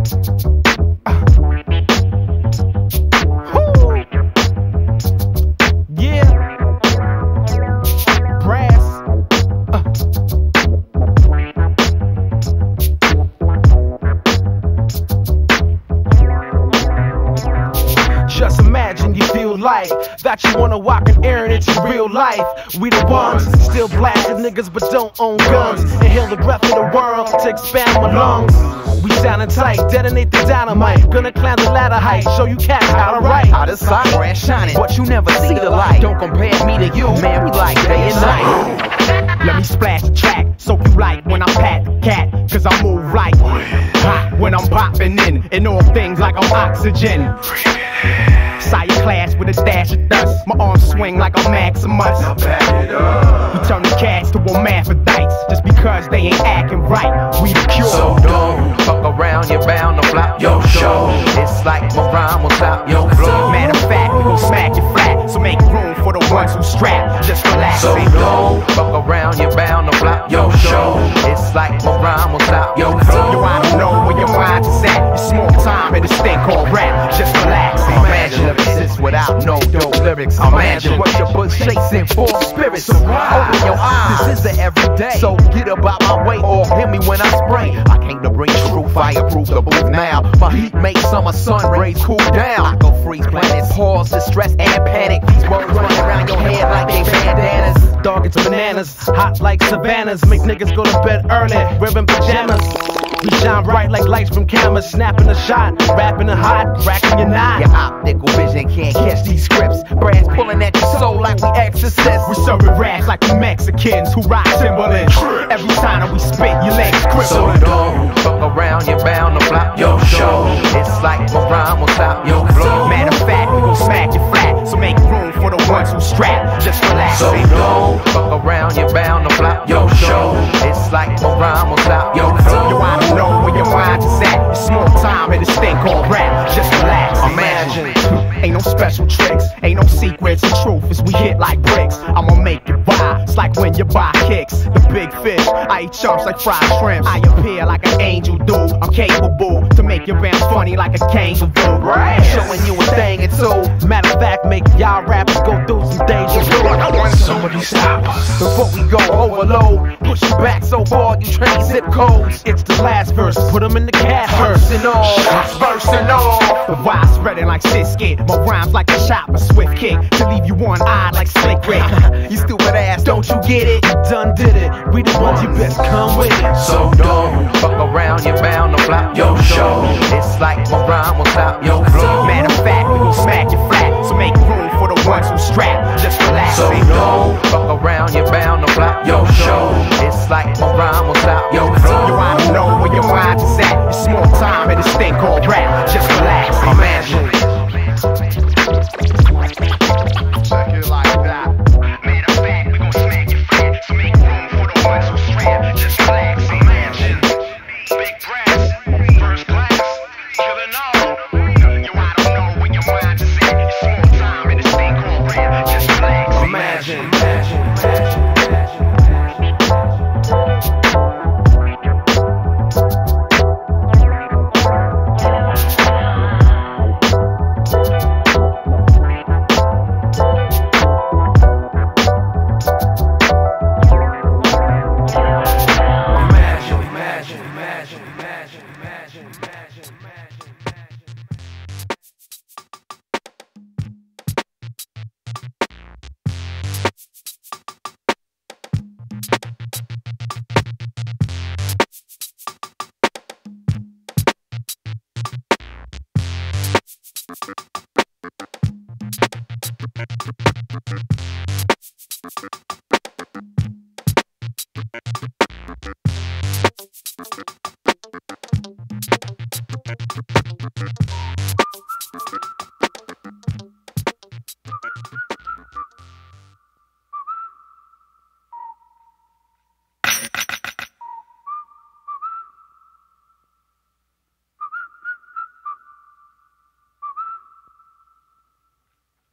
Yeah. Brass. Just imagine you feel like that you wanna walk an errand into real life. We the ones still blasting niggas but don't own guns. Inhale the breath of the world to expand my lungs. We sounding tight, detonate the dynamite. Gonna climb the ladder height, show you cats how to write. Out of sight, brass shining, but you never see the light. Don't compare me to you, man, we like day and night. Let me splash the track, soak you like when I pat the cat. Cause I move like hot when I'm popping in. And all things like I'm oxygen. Sire class with a dash of dust. My arms swing like I'm Maximus. Now back it up. We turn the cats to hermaphrodites just because they ain't acting right. We the cure. So don't fuck around, you're bound to flop your show. It's like my rhyme will stop your flow. Matter of fact, we gon' smack you flat. So make room for the ones who strap. Just relax. So don't fuck around, you're bound to flop your show. It's like my rhyme will stop your flow. Yo, I don't know where your mind is at. It's small time in this thing called rap. Just relax. Imagine if this is without no dope lyrics. Imagine what your bush chasing for spirits. So open your eyes, this is the everyday. So get up out my way or hit me when I spray. I came to bring true fireproof the booth now. My heat makes summer sun rays cool down. I go freeze planets, pause, distress and panic. These words running around your head like they bandanas. Dog, it's bananas, hot like savannas. Make niggas go to bed early, wearing pajamas. We shine bright like lights from cameras, snapping a shot, rapping a hot, cracking your knot. Your optical vision can't catch these scripts. Brass pulling at your soul like we exorcists. We serving raps like we Mexicans who rock Timberland. Every time that we spit, your legs cripple. So don't fuck around, you're bound to flop your show. It's like my rhyme will stop your flow. Matter of fact, we gon' smack you flat. So make room for the ones who strap. Just relax. So don't fuck around, you're bound to flop your show. It's like my rhyme will stop your flow. Yo, I don't know where your mind is at. It's small time in this thing called rap. Just relax. Imagine. Ain't no special tricks, ain't no secrets. The truth is we hit like bricks. I'ma make it buy. It's like when you buy kicks. The big fish, I eat chunks like fried shrimp. I appear like an angel do. I'm capable to make your bounce funny like a kangaroo. Showing you a thing or two. Matter of fact, make y'all rappers go through some deja vu. Somebody stop us. Before we go overload, push you back so far you train zip codes. It's the last verse, put them in the cast First and all, Bursting off. The wire spreading like Siskit. My rhymes like a chop, a swift kick to leave you one-eyed like Slick Rick. You stupid ass, don't you get it? You done did it. We the ones you best come with it. So don't fuck around, you're bound to flop your show. It's like my rhyme will stop your flow. Matter of fact, we gon' smack you flat. So make room for the ones who strap. Just relax. So don't fuck around, you're bound to flop your show. It's like my rhyme will stop your flow. Yo, I don't know where your mind is at. It's small time in this thing called rap. Just relax. Imagine. Check it like that. Matter of fact, we gon' smack you flat. So make room for the ones who strap. Just relax. Imagine. Big brass, first class, killing all. Yo, I don't know where your mind is at. It's small time in this thing called rap. Just relax. Imagine. Imagine.